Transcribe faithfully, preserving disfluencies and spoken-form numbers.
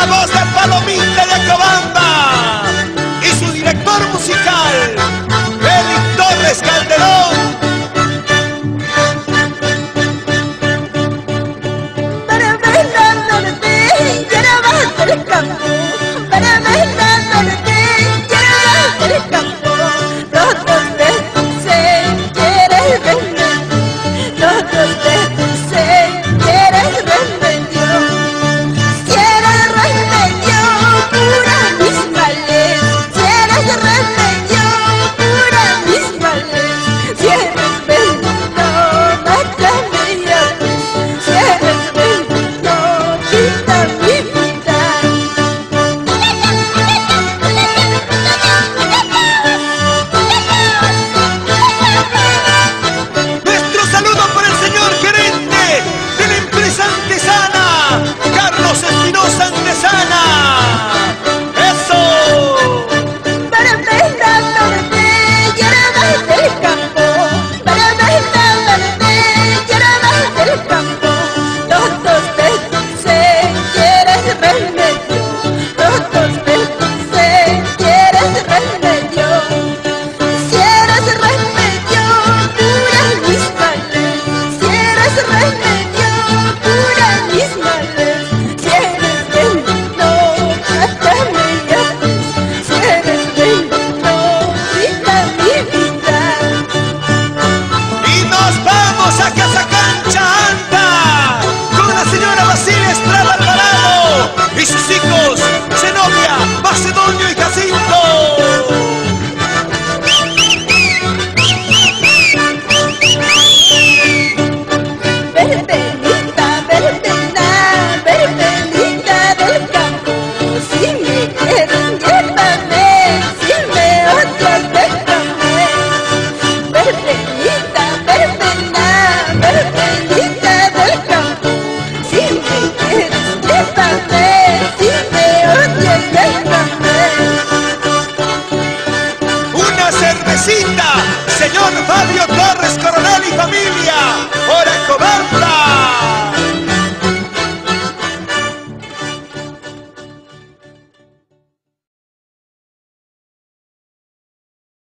voz de Palomita de Acobamba y su director musical, Félix Torres Calderón. Para bailar norte, quiero bajar el campo. Para bailar norte, quiero bajar el campo. Los dos de dulce, quieres verme. Los dos de dulce, quieres verme yo. Quieres remedio, cura mis males. Quieres remedio, cura mis males. Si eres bendito, mátame ya. Si eres bendito, quita mi vida. Nuestro saludo por el señor gerente de la empresa Antesana, Carlos Espinosa Antesana. ¡Eso! Para bailar norte, quiero bajar el campo. Para bailar norte, quiero bajar el campo. Los dos de dulce, quieres remedio. Los dos de dulce, quieres remedio. Si eres remedio, cura mis males. Si eres remedio, cura mis males. Si eres bendito, mátame ya. Si eres bendito, quita mi vida. Y nos vamos a Casa Cancha Anta con la señora Basilia Estrada Alvarado y sus hijos Zenobia, Macedonio y Jacinto. Verbenita, verbena, verbenita del campo. Si me quieres, llévame. Si me odias, déjame. Verbenita, verbena, verbenita del campo. Si me quieres, llévame. Si me odias, déjame. Una cervecita, señor Fabio